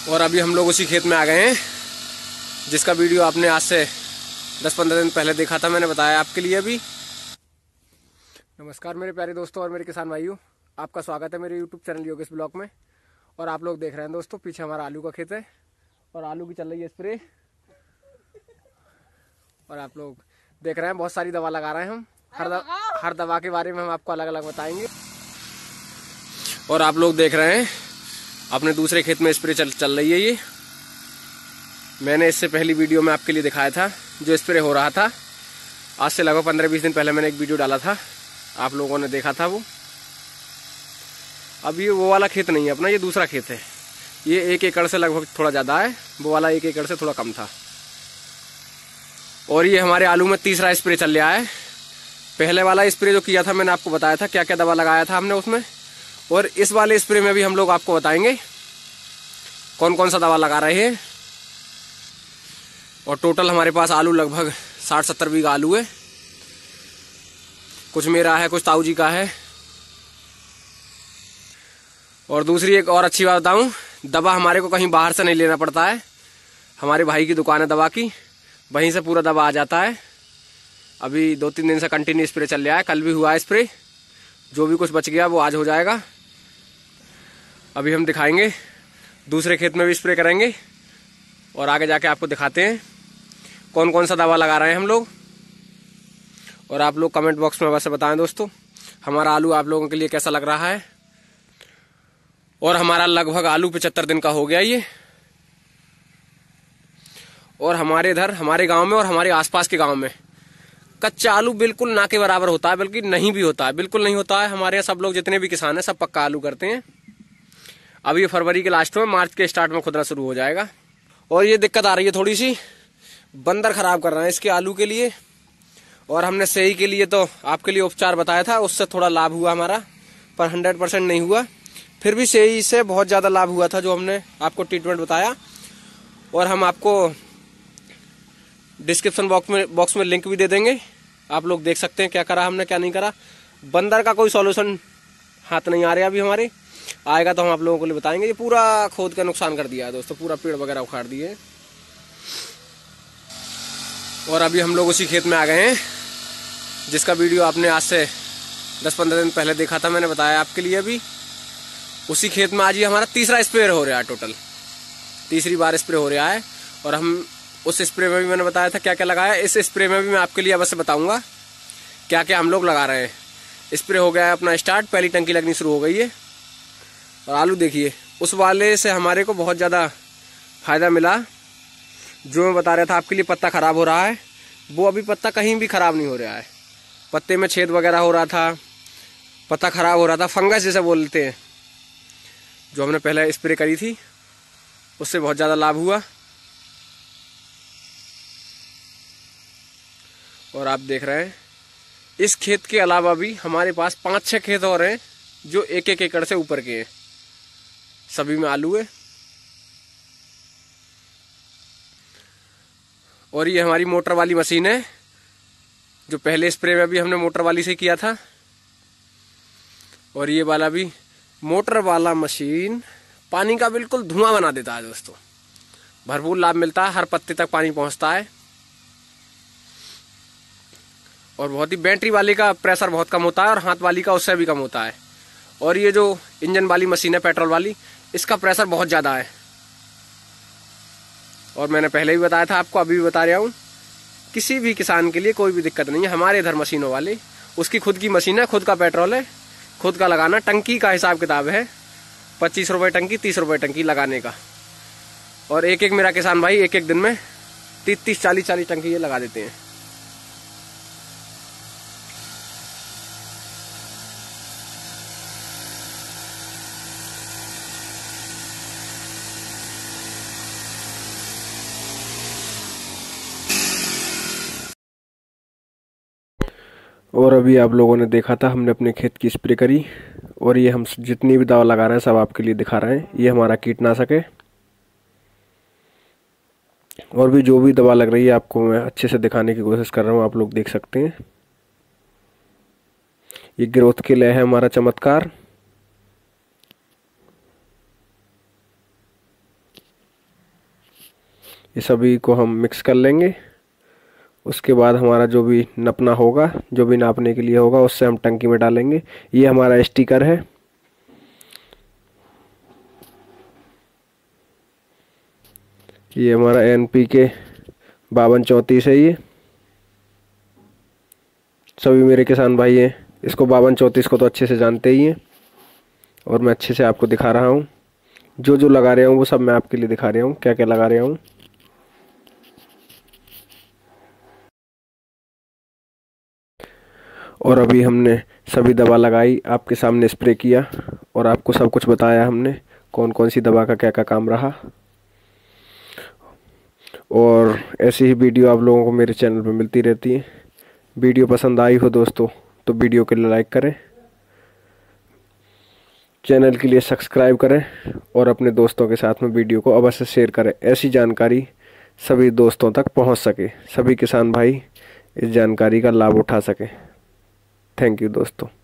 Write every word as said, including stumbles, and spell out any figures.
और अभी हम लोग उसी खेत में आ गए हैं जिसका वीडियो आपने आज से दस पंद्रह दिन पहले देखा था। मैंने बताया आपके लिए अभी। नमस्कार मेरे प्यारे दोस्तों और मेरे किसान भाइयों, आपका स्वागत है मेरे यूट्यूब चैनल योगेश ब्लॉग में। और आप लोग देख रहे हैं दोस्तों, पीछे हमारा आलू का खेत है और आलू की चल रही है स्प्रे। और आप लोग देख रहे हैं बहुत सारी दवा लगा रहे हैं हम। हर दवा, हर दवा के बारे में हम आपको अलग अलग बताएंगे। और आप लोग देख रहे हैं अपने दूसरे खेत में स्प्रे चल चल रही है। ये मैंने इससे पहली वीडियो में आपके लिए दिखाया था जो स्प्रे हो रहा था। आज से लगभग पंद्रह बीस दिन पहले मैंने एक वीडियो डाला था, आप लोगों ने देखा था वो। अब ये वो वाला खेत नहीं है अपना, ये दूसरा खेत है। ये एक एकड़ से लगभग थोड़ा ज़्यादा है, वो वाला एक एकड़ से थोड़ा कम था। और ये हमारे आलू में तीसरा स्प्रे चल रहा है। पहले वाला स्प्रे जो किया था मैंने आपको बताया था क्या क्या दवा लगाया था हमने उसमें। और इस वाले स्प्रे में भी हम लोग आपको बताएंगे कौन कौन सा दवा लगा रहे हैं। और टोटल हमारे पास आलू लगभग साठ सत्तर बीघा आलू है। कुछ मेरा है, कुछ ताऊ जी का है। और दूसरी एक और अच्छी बात बताऊं, दवा हमारे को कहीं बाहर से नहीं लेना पड़ता है। हमारे भाई की दुकान है दवा की, वहीं से पूरा दवा आ जाता है। अभी दो तीन दिन से कंटिन्यू स्प्रे चल रहा है, कल भी हुआ है स्प्रे। जो भी कुछ बच गया वो आज हो जाएगा। अभी हम दिखाएंगे, दूसरे खेत में भी स्प्रे करेंगे और आगे जाके आपको दिखाते हैं कौन कौन सा दवा लगा रहे हैं हम लोग। और आप लोग कमेंट बॉक्स में वैसे बताएं दोस्तों हमारा आलू आप लोगों के लिए कैसा लग रहा है। और हमारा लगभग आलू पचहत्तर दिन का हो गया ये। और हमारे इधर हमारे गांव में और हमारे आसपास के गांव में कच्चा आलू बिल्कुल ना के बराबर होता है, बल्कि नहीं भी होता है, बिल्कुल नहीं होता है। हमारे यहाँ सब लोग जितने भी किसान हैं सब पक्का आलू करते हैं। अब ये फरवरी के लास्ट में, मार्च के स्टार्ट में खुदरा शुरू हो जाएगा। और ये दिक्कत आ रही है थोड़ी सी, बंदर खराब कर रहे हैं इसके आलू के लिए। और हमने सही के लिए तो आपके लिए उपचार बताया था, उससे थोड़ा लाभ हुआ हमारा, पर हंड्रेड परसेंट नहीं हुआ। फिर भी सही से बहुत ज़्यादा लाभ हुआ था जो हमने आपको ट्रीटमेंट बताया। और हम आपको डिस्क्रिप्शन बॉक्स में बॉक्स में लिंक भी दे देंगे, आप लोग देख सकते हैं क्या करा हमने क्या नहीं करा। बंदर का कोई सॉल्यूशन हाथ नहीं आ रहा अभी हमारे, आएगा तो हम आप लोगों को लिए बताएंगे। ये पूरा खोद का नुकसान कर दिया है दोस्तों, पूरा पेड़ वगैरह उखाड़ दिए। और अभी हम लोग उसी खेत में आ गए हैं जिसका वीडियो आपने आज से दस पंद्रह दिन पहले देखा था। मैंने बताया आपके लिए अभी। उसी खेत में आज ही हमारा तीसरा स्प्रे हो रहा है, टोटल तीसरी बार स्प्रे हो रहा है। और हम उस स्प्रे में भी मैंने बताया था क्या क्या लगाया। इस स्प्रे में भी मैं आपके लिए अवश्य बताऊंगा क्या क्या हम लोग लगा रहे हैं। स्प्रे हो गया है अपना स्टार्ट, पहली टंकी लगनी शुरू हो गई है। और आलू देखिए, उस वाले से हमारे को बहुत ज़्यादा फायदा मिला। जो मैं बता रहा था आपके लिए पत्ता खराब हो रहा है, वो अभी पत्ता कहीं भी खराब नहीं हो रहा है। पत्ते में छेद वगैरह हो रहा था, पत्ता खराब हो रहा था, फंगस जैसे बोलते हैं, जो हमने पहले स्प्रे करी थी उससे बहुत ज़्यादा लाभ हुआ। और आप देख रहे हैं इस खेत के अलावा भी हमारे पास पाँच छः खेत और हैं जो एक एक एकड़ से ऊपर के हैं, सभी में आलू है। और ये हमारी मोटर वाली मशीन है, जो पहले स्प्रे में भी हमने मोटर वाली से किया था। और ये वाला भी मोटर वाला मशीन पानी का बिल्कुल धुआं बना देता है दोस्तों। भरपूर लाभ मिलता है, हर पत्ते तक पानी पहुंचता है। और बहुत ही बैटरी वाली का प्रेशर बहुत कम होता है और हाथ वाली का उससे भी कम होता है। और ये जो इंजन वाली मशीन है पेट्रोल वाली, इसका प्रेशर बहुत ज़्यादा है। और मैंने पहले भी बताया था आपको, अभी भी बता रहा हूँ, किसी भी किसान के लिए कोई भी दिक्कत नहीं है। हमारे इधर मशीनों वाली, उसकी खुद की मशीन है, खुद का पेट्रोल है, खुद का लगाना। टंकी का हिसाब किताब है, पच्चीस रुपये टंकी, तीस रुपये टंकी लगाने का। और एक एक मेरा किसान भाई एक एक दिन में तीस तीस चालीस चालीस टंकी ये लगा देते हैं। और अभी आप लोगों ने देखा था हमने अपने खेत की स्प्रे करी। और ये हम जितनी भी दवा लगा रहे हैं सब आपके लिए दिखा रहे हैं। ये हमारा कीटनाशक है। और भी जो भी दवा लग रही है आपको मैं अच्छे से दिखाने की कोशिश कर रहा हूँ, आप लोग देख सकते हैं। ये ग्रोथ के लिए है हमारा चमत्कार। ये सभी को हम मिक्स कर लेंगे। उसके बाद हमारा जो भी नपना होगा, जो भी नापने के लिए होगा, उससे हम टंकी में डालेंगे। ये हमारा स्टिकर है। ये हमारा एन पी के बावन चौंतीस है। ये सभी मेरे किसान भाई हैं, इसको बावन चौंतीस को तो अच्छे से जानते ही हैं, और मैं अच्छे से आपको दिखा रहा हूँ। जो जो लगा रहा हूँ वो सब मैं आपके लिए दिखा रहा हूँ, क्या क्या लगा रहा हूँ। और अभी हमने सभी दवा लगाई, आपके सामने स्प्रे किया, और आपको सब कुछ बताया हमने, कौन कौन सी दवा का क्या क्या काम रहा। और ऐसी ही वीडियो आप लोगों को मेरे चैनल पर मिलती रहती है। वीडियो पसंद आई हो दोस्तों तो वीडियो के लिए लाइक करें, चैनल के लिए सब्सक्राइब करें, और अपने दोस्तों के साथ में वीडियो को अवश्य शेयर करें। ऐसी जानकारी सभी दोस्तों तक पहुंच सके, सभी किसान भाई इस जानकारी का लाभ उठा सकें। थैंक यू दोस्तों।